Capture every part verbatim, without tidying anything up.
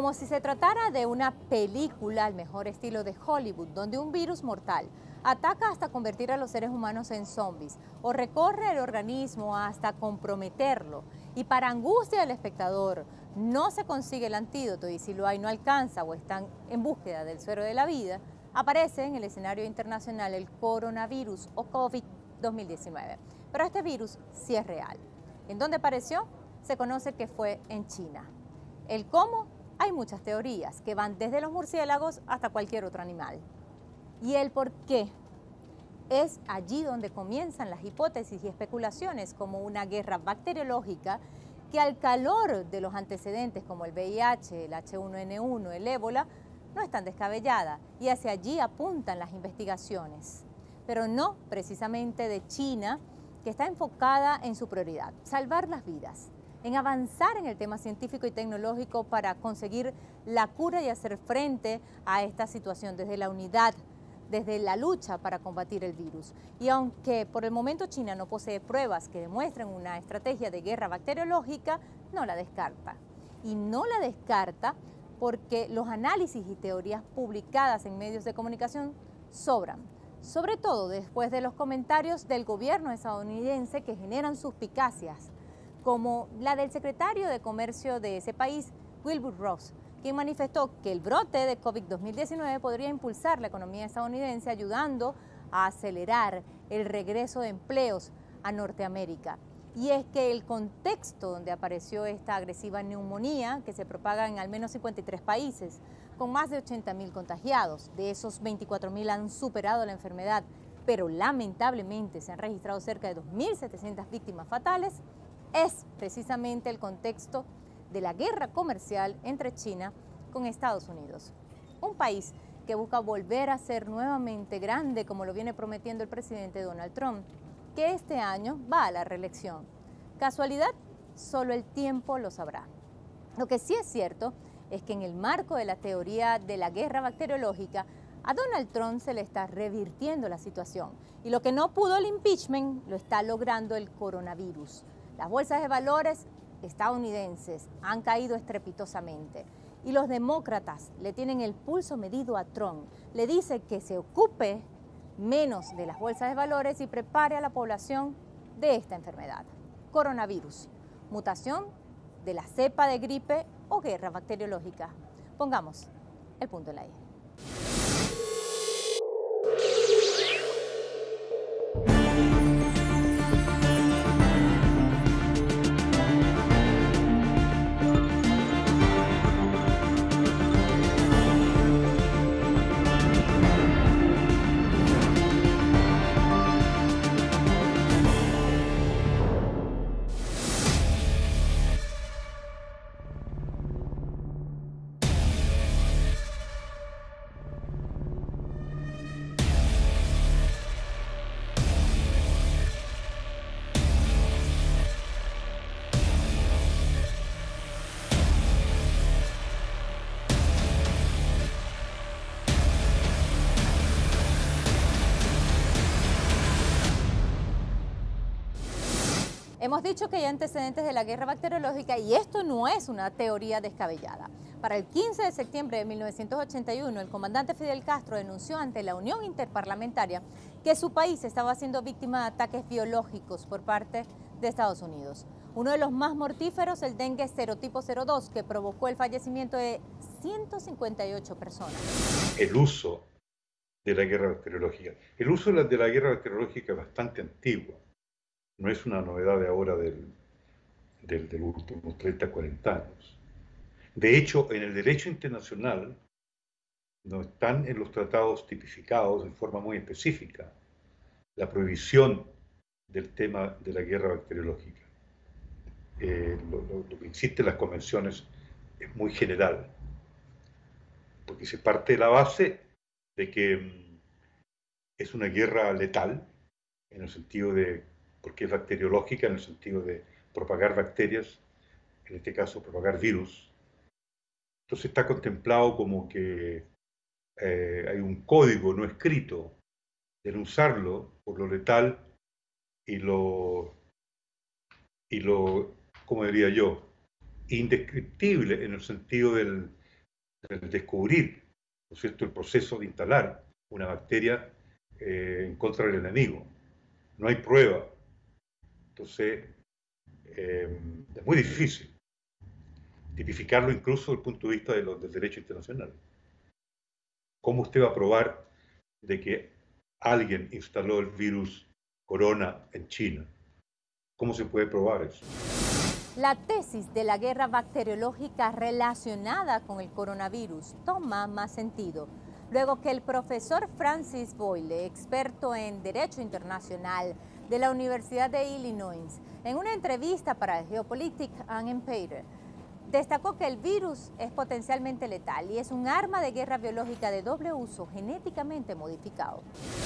Como si se tratara de una película al mejor estilo de Hollywood, donde un virus mortal ataca hasta convertir a los seres humanos en zombies o recorre el organismo hasta comprometerlo. Y para angustia del espectador, no se consigue el antídoto y si lo hay no alcanza o están en búsqueda del suero de la vida, aparece en el escenario internacional el coronavirus o COVID dos mil diecinueve. Pero este virus sí es real. ¿En dónde apareció? Se conoce que fue en China. ¿El cómo? Hay muchas teorías que van desde los murciélagos hasta cualquier otro animal. ¿Y el por qué? Es allí donde comienzan las hipótesis y especulaciones como una guerra bacteriológica que al calor de los antecedentes como el V I H, el H uno N uno, el ébola, no es tan descabellada y hacia allí apuntan las investigaciones. Pero no precisamente de China, que está enfocada en su prioridad, salvar las vidas, en avanzar en el tema científico y tecnológico para conseguir la cura y hacer frente a esta situación desde la unidad, desde la lucha para combatir el virus. Y aunque por el momento China no posee pruebas que demuestren una estrategia de guerra bacteriológica, no la descarta. Y no la descarta porque los análisis y teorías publicadas en medios de comunicación sobran, sobre todo después de los comentarios del gobierno estadounidense que generan suspicacias, como la del secretario de Comercio de ese país, Wilbur Ross, quien manifestó que el brote de COVID dos mil diecinueve podría impulsar la economía estadounidense, ayudando a acelerar el regreso de empleos a Norteamérica. Y es que el contexto donde apareció esta agresiva neumonía, que se propaga en al menos cincuenta y tres países, con más de ochenta mil contagiados, de esos veinticuatro mil han superado la enfermedad, pero lamentablemente se han registrado cerca de dos mil setecientas víctimas fatales, es precisamente el contexto de la guerra comercial entre China con Estados Unidos. Un país que busca volver a ser nuevamente grande, como lo viene prometiendo el presidente Donald Trump, que este año va a la reelección. ¿Casualidad? Solo el tiempo lo sabrá. Lo que sí es cierto es que en el marco de la teoría de la guerra bacteriológica, a Donald Trump se le está revirtiendo la situación. Y lo que no pudo el impeachment, lo está logrando el coronavirus. Las bolsas de valores estadounidenses han caído estrepitosamente y los demócratas le tienen el pulso medido a Trump. Le dice que se ocupe menos de las bolsas de valores y prepare a la población de esta enfermedad. Coronavirus, mutación de la cepa de gripe o guerra bacteriológica. Pongamos el punto en la I. Hemos dicho que hay antecedentes de la guerra bacteriológica y esto no es una teoría descabellada. Para el quince de septiembre de mil novecientos ochenta y uno, el comandante Fidel Castro denunció ante la Unión Interparlamentaria que su país estaba siendo víctima de ataques biológicos por parte de Estados Unidos. Uno de los más mortíferos, el dengue serotipo cero dos, que provocó el fallecimiento de ciento cincuenta y ocho personas. El uso de la guerra bacteriológica. El uso de la, de la guerra bacteriológica es bastante antiguo. No es una novedad de ahora del, del, de los últimos treinta, cuarenta años. De hecho, en el derecho internacional no están en los tratados tipificados de forma muy específica la prohibición del tema de la guerra bacteriológica. Eh, lo, lo, lo que existe en las convenciones es muy general, porque se parte de la base de que mm, es una guerra letal, en el sentido de porque es bacteriológica en el sentido de propagar bacterias, en este caso propagar virus. Entonces está contemplado como que eh, hay un código no escrito de no usarlo por lo letal y lo, y lo, como diría yo, indescriptible en el sentido del, el descubrir, ¿no es cierto?, el proceso de instalar una bacteria eh, en contra del enemigo. No hay prueba. Entonces, eh, es muy difícil tipificarlo incluso desde el punto de vista de los, del derecho internacional. ¿Cómo usted va a probar de que alguien instaló el virus corona en China? ¿Cómo se puede probar eso? La tesis de la guerra bacteriológica relacionada con el coronavirus toma más sentido luego que el profesor Francis Boyle, experto en Derecho Internacional de la Universidad de Illinois, en una entrevista para Geopolitics and Empire, destacó que el virus es potencialmente letal y es un arma de guerra biológica de doble uso genéticamente modificado.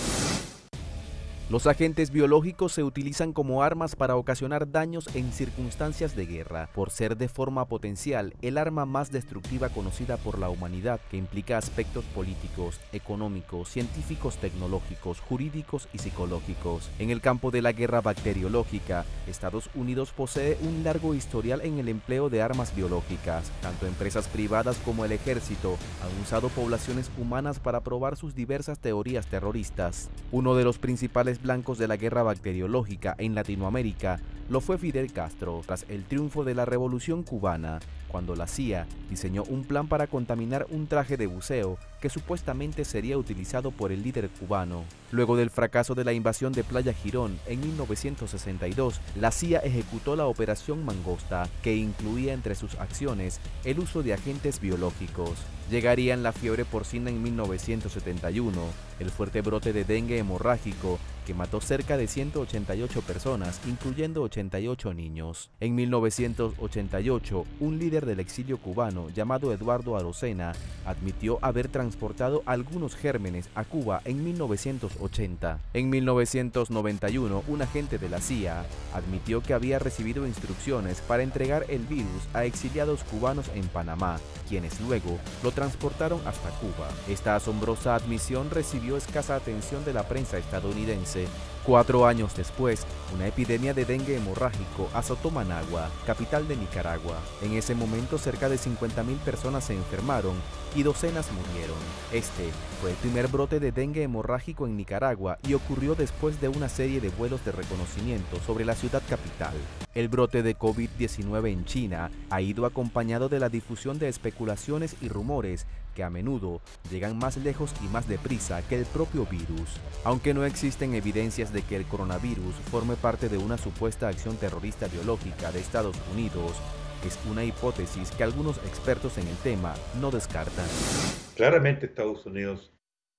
Los agentes biológicos se utilizan como armas para ocasionar daños en circunstancias de guerra, por ser de forma potencial el arma más destructiva conocida por la humanidad, que implica aspectos políticos, económicos, científicos, tecnológicos, jurídicos y psicológicos. En el campo de la guerra bacteriológica, Estados Unidos posee un largo historial en el empleo de armas biológicas. Tanto empresas privadas como el ejército han usado poblaciones humanas para probar sus diversas teorías terroristas. Uno de los principales blancos de la guerra bacteriológica en Latinoamérica lo fue Fidel Castro tras el triunfo de la Revolución Cubana, cuando la C I A diseñó un plan para contaminar un traje de buceo que supuestamente sería utilizado por el líder cubano. Luego del fracaso de la invasión de Playa Girón en mil novecientos sesenta y dos, la C I A ejecutó la Operación Mangosta, que incluía entre sus acciones el uso de agentes biológicos. Llegarían la fiebre porcina en mil novecientos setenta y uno, el fuerte brote de dengue hemorrágico que mató cerca de ciento ochenta y ocho personas, incluyendo ochenta y ocho niños. En mil novecientos ochenta y ocho, un líder del exilio cubano llamado Eduardo Arocena admitió haber transportado algunos gérmenes a Cuba en mil novecientos ochenta. En mil novecientos noventa y uno, un agente de la C I A admitió que había recibido instrucciones para entregar el virus a exiliados cubanos en Panamá, quienes luego lo transportaron hasta Cuba. Esta asombrosa admisión recibió escasa atención de la prensa estadounidense. Cuatro años después, una epidemia de dengue hemorrágico azotó Managua, capital de Nicaragua. En ese momento, cerca de cincuenta mil personas se enfermaron y docenas murieron. Este fue el primer brote de dengue hemorrágico en Nicaragua y ocurrió después de una serie de vuelos de reconocimiento sobre la ciudad capital. El brote de COVID diecinueve en China ha ido acompañado de la difusión de especulaciones y rumores que a menudo llegan más lejos y más deprisa que el propio virus. Aunque no existen evidencias de que el coronavirus forme parte de una supuesta acción terrorista biológica de Estados Unidos, es una hipótesis que algunos expertos en el tema no descartan. Claramente Estados Unidos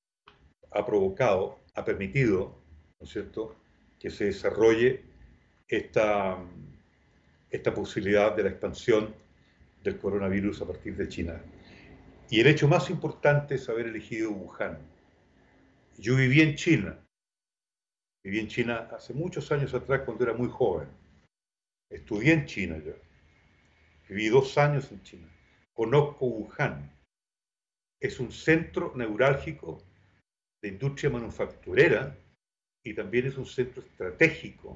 ha provocado, ha permitido, ¿no es cierto?, que se desarrolle esta, esta posibilidad de la expansión del coronavirus a partir de China. Y el hecho más importante es haber elegido Wuhan. Yo viví en China, viví en China hace muchos años atrás cuando era muy joven. Estudié en China yo. Viví dos años en China. Conozco Wuhan. Es un centro neurálgico de industria manufacturera y también es un centro estratégico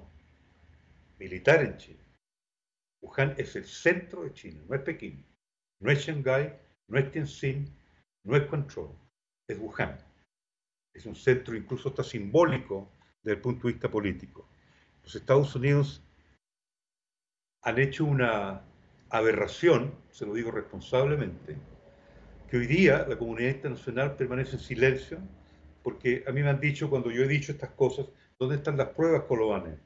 militar en China. Wuhan es el centro de China, no es Pekín, no es Shanghái, no es Tianjin, no es Guangzhou, es Wuhan. Es un centro incluso hasta simbólico desde el punto de vista político. Los Estados Unidos han hecho una aberración, se lo digo responsablemente, que hoy día la comunidad internacional permanece en silencio, porque a mí me han dicho, cuando yo he dicho estas cosas, ¿dónde están las pruebas, Colobane?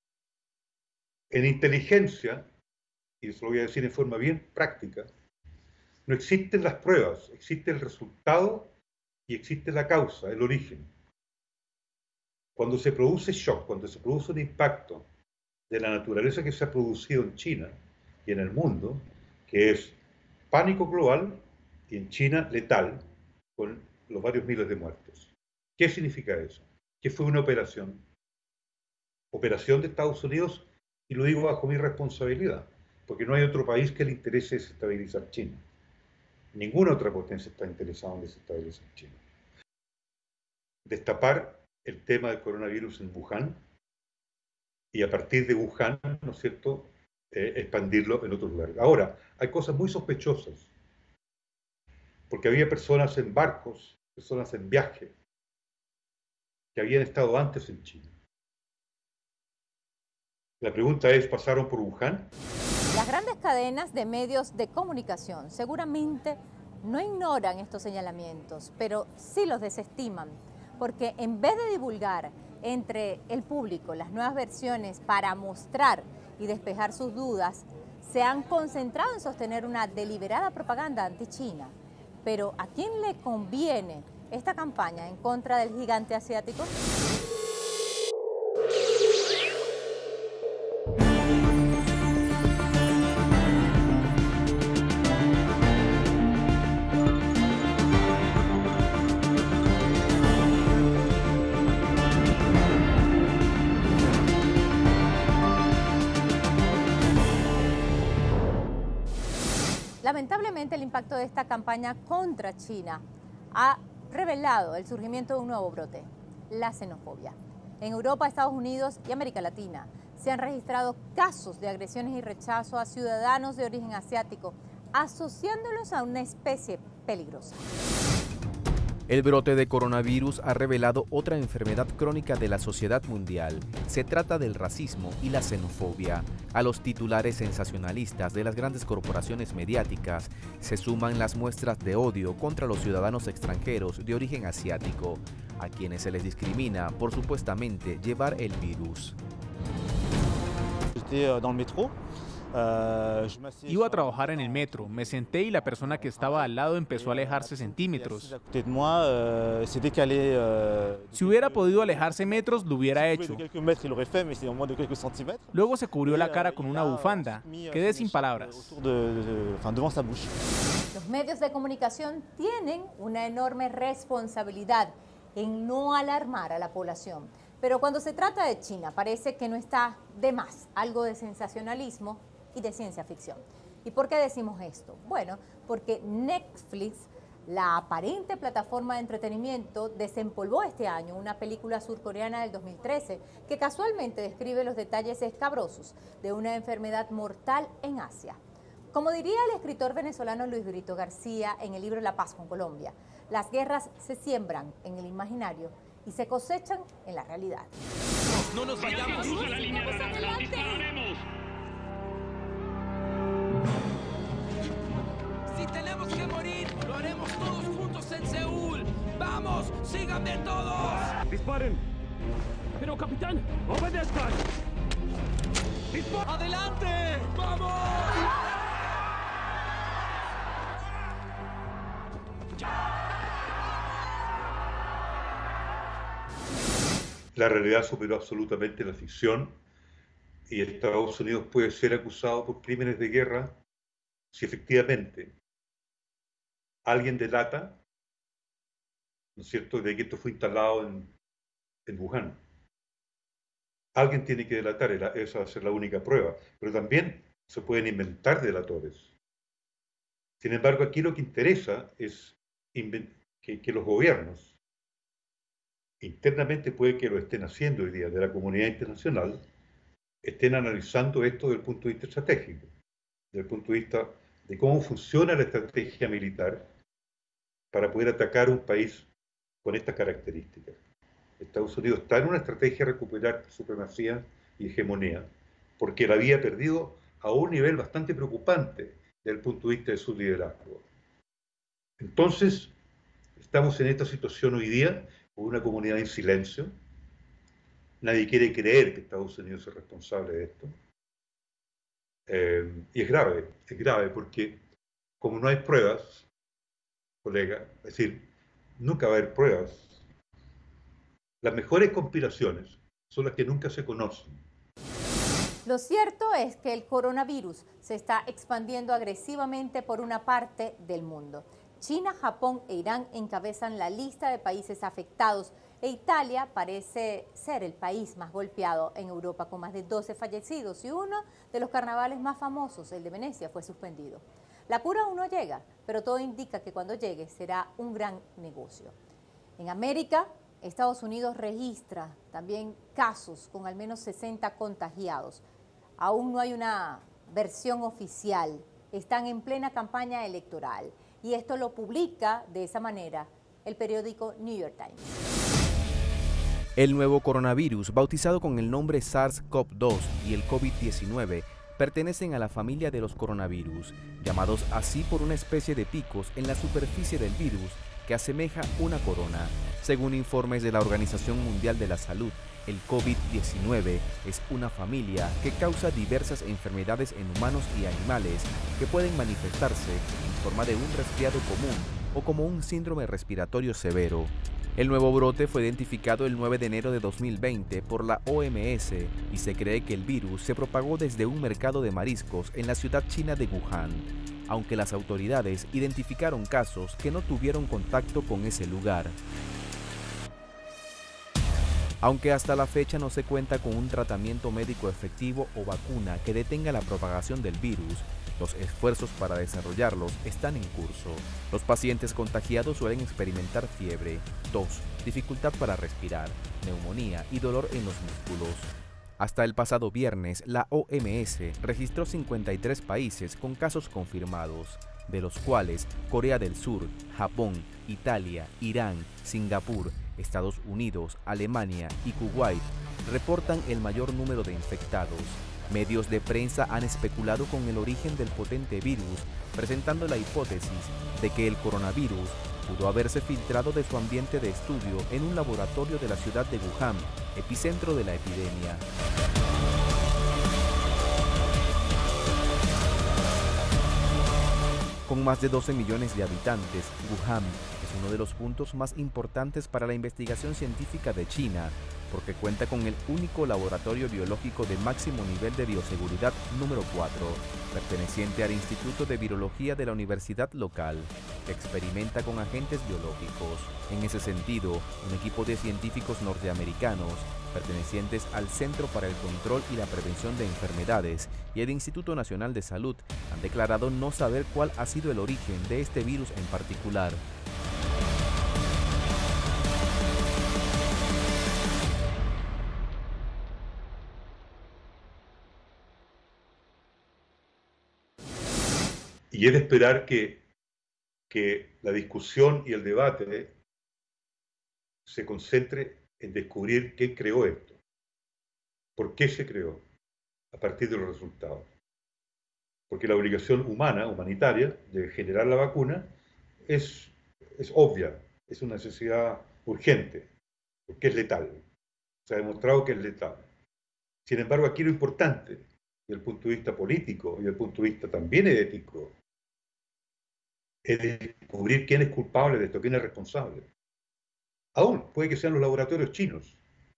En inteligencia, y se lo voy a decir en forma bien práctica, no existen las pruebas, existe el resultado y existe la causa, el origen. Cuando se produce shock, cuando se produce un impacto de la naturaleza que se ha producido en China y en el mundo, que es pánico global y en China letal, con los varios miles de muertos. ¿Qué significa eso? ¿Qué fue una operación? Operación de Estados Unidos, y lo digo bajo mi responsabilidad, porque no hay otro país que le interese desestabilizar China. Ninguna otra potencia está interesada en desestabilizar China. Destapar el tema del coronavirus en Wuhan y a partir de Wuhan, ¿no es cierto?, eh, expandirlo en otros lugares. Ahora, hay cosas muy sospechosas. porque había personas en barcos, personas en viaje, que habían estado antes en China. La pregunta es, ¿pasaron por Wuhan? Las grandes cadenas de medios de comunicación seguramente no ignoran estos señalamientos, pero sí los desestiman, porque en vez de divulgar entre el público las nuevas versiones para mostrar y despejar sus dudas, se han concentrado en sostener una deliberada propaganda anti-China. Pero ¿a quién le conviene esta campaña en contra del gigante asiático? Lamentablemente, el impacto de esta campaña contra China ha revelado el surgimiento de un nuevo brote, la xenofobia. En Europa, Estados Unidos y América Latina se han registrado casos de agresiones y rechazo a ciudadanos de origen asiático, asociándolos a una especie peligrosa. El brote de coronavirus ha revelado otra enfermedad crónica de la sociedad mundial. Se trata del racismo y la xenofobia. A los titulares sensacionalistas de las grandes corporaciones mediáticas se suman las muestras de odio contra los ciudadanos extranjeros de origen asiático, a quienes se les discrimina por supuestamente llevar el virus. Iba a trabajar en el metro, me senté y la persona que estaba al lado empezó a alejarse centímetros. Si hubiera podido alejarse metros, lo hubiera hecho. Luego se cubrió la cara con una bufanda. Quedé sin palabras. Los medios de comunicación tienen una enorme responsabilidad en no alarmar a la población. Pero cuando se trata de China, parece que no está de más algo de sensacionalismo y de ciencia ficción. ¿Y por qué decimos esto? Bueno, porque Netflix, la aparente plataforma de entretenimiento, desempolvó este año una película surcoreana del dos mil trece que casualmente describe los detalles escabrosos de una enfermedad mortal en Asia. Como diría el escritor venezolano Luis Brito García en el libro La Paz con Colombia, las guerras se siembran en el imaginario y se cosechan en la realidad. ¡No nos vayamos! ¡Vamos a la línea de atrás! ¡Dispararemos! Si tenemos que morir, lo haremos todos juntos en Seúl. ¡Vamos! ¡Síganme todos! ¡Disparen! ¡Pero, capitán, obedezcan! ¡Disparen! ¡Adelante! ¡Vamos! La realidad superó absolutamente la ficción y Estados Unidos puede ser acusado por crímenes de guerra si efectivamente alguien delata, ¿no es cierto?, de que esto fue instalado en, en Wuhan. Alguien tiene que delatar, esa va a ser la única prueba, pero también se pueden inventar delatores. Sin embargo, aquí lo que interesa es que, que los gobiernos internamente, puede que lo estén haciendo hoy día, de la comunidad internacional, estén analizando esto desde el punto de vista estratégico, desde el punto de vista de cómo funciona la estrategia militar para poder atacar un país con estas características. Estados Unidos está en una estrategia de recuperar supremacía y hegemonía, porque la había perdido a un nivel bastante preocupante desde el punto de vista de su liderazgo. Entonces, estamos en esta situación hoy día, con una comunidad en silencio. Nadie quiere creer que Estados Unidos es responsable de esto. Eh, y es grave, es grave porque como no hay pruebas, colega, es decir, nunca va a haber pruebas. Las mejores conspiraciones son las que nunca se conocen. Lo cierto es que el coronavirus se está expandiendo agresivamente por una parte del mundo. China, Japón e Irán encabezan la lista de países afectados e Italia parece ser el país más golpeado en Europa, con más de doce fallecidos, y uno de los carnavales más famosos, el de Venecia, fue suspendido. La cura aún no llega, pero todo indica que cuando llegue será un gran negocio. En América, Estados Unidos registra también casos con al menos sesenta contagiados. Aún no hay una versión oficial, están en plena campaña electoral. y esto lo publica de esa manera el periódico New York Times. El nuevo coronavirus, bautizado con el nombre SARS CoV dos y el COVID diecinueve, pertenecen a la familia de los coronavirus, llamados así por una especie de picos en la superficie del virus que asemeja una corona. Según informes de la Organización Mundial de la Salud, el COVID diecinueve es una familia que causa diversas enfermedades en humanos y animales que pueden manifestarse en forma de un resfriado común o como un síndrome respiratorio severo. El nuevo brote fue identificado el nueve de enero de dos mil veinte por la O M S y se cree que el virus se propagó desde un mercado de mariscos en la ciudad china de Wuhan, aunque las autoridades identificaron casos que no tuvieron contacto con ese lugar. Aunque hasta la fecha no se cuenta con un tratamiento médico efectivo o vacuna que detenga la propagación del virus, los esfuerzos para desarrollarlos están en curso. Los pacientes contagiados suelen experimentar fiebre, tos, dificultad para respirar, neumonía y dolor en los músculos. Hasta el pasado viernes, la O M S registró cincuenta y tres países con casos confirmados, de los cuales Corea del Sur, Japón, Italia, Irán, Singapur, Estados Unidos, Alemania y Kuwait reportan el mayor número de infectados. Medios de prensa han especulado con el origen del potente virus, presentando la hipótesis de que el coronavirus pudo haberse filtrado de su ambiente de estudio en un laboratorio de la ciudad de Wuhan, epicentro de la epidemia. Con más de doce millones de habitantes, Wuhan es uno de los puntos más importantes para la investigación científica de China, porque cuenta con el único laboratorio biológico de máximo nivel de bioseguridad número cuatro, perteneciente al Instituto de Virología de la Universidad local, que experimenta con agentes biológicos. En ese sentido, un equipo de científicos norteamericanos, pertenecientes al Centro para el Control y la Prevención de Enfermedades y el Instituto Nacional de Salud, han declarado no saber cuál ha sido el origen de este virus en particular. Y es de esperar que, que la discusión y el debate se concentre en descubrir quién creó esto, por qué se creó, a partir de los resultados. Porque la obligación humana, humanitaria, de generar la vacuna es, es obvia, es una necesidad urgente, porque es letal. Se ha demostrado que es letal. Sin embargo, aquí lo importante, desde el punto de vista político y desde el punto de vista también ético, es descubrir quién es culpable de esto, quién es responsable. Aún puede que sean los laboratorios chinos.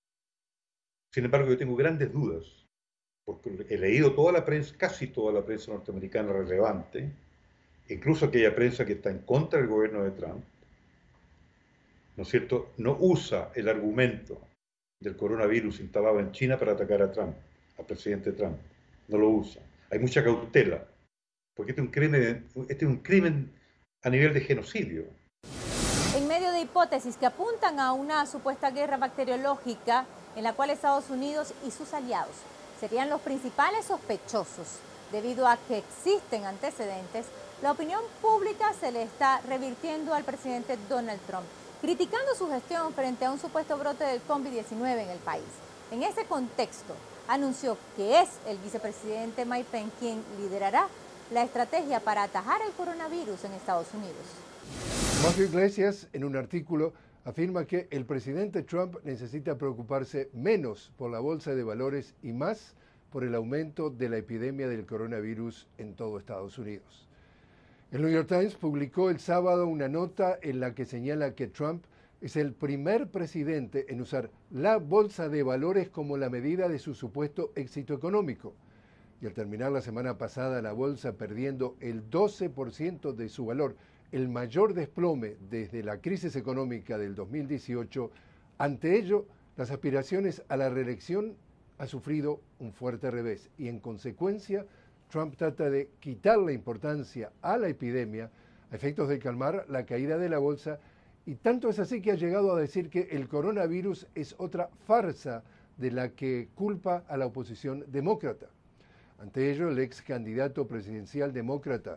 Sin embargo, yo tengo grandes dudas, porque he leído toda la prensa, casi toda la prensa norteamericana relevante, incluso aquella prensa que está en contra del gobierno de Trump, ¿no es cierto?, no usa el argumento del coronavirus instalado en China para atacar a Trump, al presidente Trump. No lo usa. Hay mucha cautela, porque este es un crimen, este es un crimen a nivel de genocidio. En medio de hipótesis que apuntan a una supuesta guerra bacteriológica en la cual Estados Unidos y sus aliados serían los principales sospechosos, debido a que existen antecedentes, la opinión pública se le está revirtiendo al presidente Donald Trump, criticando su gestión frente a un supuesto brote del COVID diecinueve en el país. En ese contexto, anunció que es el vicepresidente Mike Pence quien liderará la estrategia para atajar el coronavirus en Estados Unidos. Mario Iglesias, en un artículo, afirma que el presidente Trump necesita preocuparse menos por la bolsa de valores y más por el aumento de la epidemia del coronavirus en todo Estados Unidos. El New York Times publicó el sábado una nota en la que señala que Trump es el primer presidente en usar la bolsa de valores como la medida de su supuesto éxito económico. Y al terminar la semana pasada la bolsa perdiendo el doce por ciento de su valor, el mayor desplome desde la crisis económica del dos mil dieciocho, ante ello, las aspiraciones a la reelección han sufrido un fuerte revés y en consecuencia, Trump trata de quitar la importancia a la epidemia a efectos de calmar la caída de la bolsa, y tanto es así que ha llegado a decir que el coronavirus es otra farsa de la que culpa a la oposición demócrata. Ante ello, el ex candidato presidencial demócrata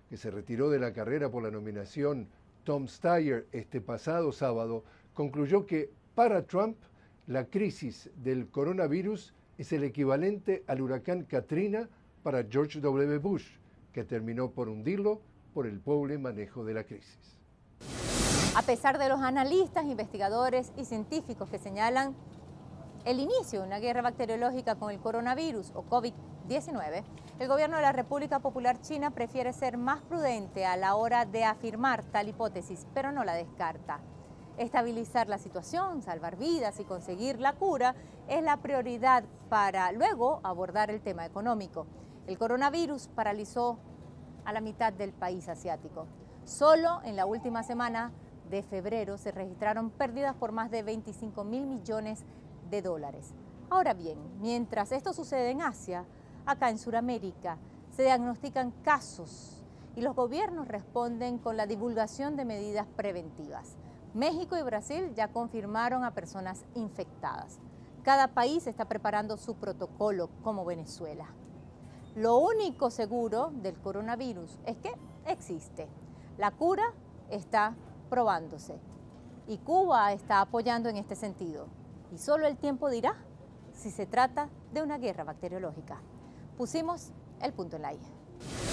que se retiró de la carrera por la nominación Tom Steyer este pasado sábado, concluyó que para Trump la crisis del coronavirus es el equivalente al huracán Katrina para George doble u Bush, que terminó por hundirlo por el pobre manejo de la crisis. A pesar de los analistas, investigadores y científicos que señalan el inicio de una guerra bacteriológica con el coronavirus o COVID diecinueve, el gobierno de la República Popular China prefiere ser más prudente a la hora de afirmar tal hipótesis, pero no la descarta. Estabilizar la situación, salvar vidas y conseguir la cura es la prioridad para luego abordar el tema económico. El coronavirus paralizó a la mitad del país asiático. Solo en la última semana de febrero se registraron pérdidas por más de veinticinco mil millones de dólares. Ahora bien, mientras esto sucede en Asia, acá en Sudamérica se diagnostican casos y los gobiernos responden con la divulgación de medidas preventivas. México y Brasil ya confirmaron a personas infectadas. Cada país está preparando su protocolo, como Venezuela. Lo único seguro del coronavirus es que existe. La cura está probándose y Cuba está apoyando en este sentido. Y solo el tiempo dirá si se trata de una guerra bacteriológica. Pusimos el punto en la i.